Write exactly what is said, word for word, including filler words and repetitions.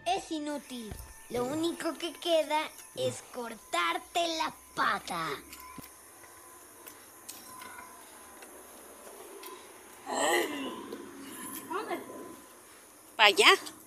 Es inútil. Lo único que queda es cortarte la pata. Para allá.